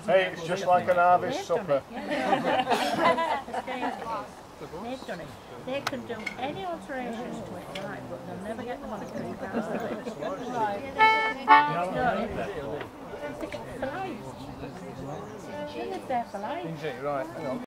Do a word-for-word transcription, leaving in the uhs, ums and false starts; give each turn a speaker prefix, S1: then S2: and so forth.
S1: Hey, it's just like an harvest supper.
S2: They've done it. They can do any alterations to it, right, but they'll never get the money because you can't do it. They live there for life.
S1: Is it? Right, hang on.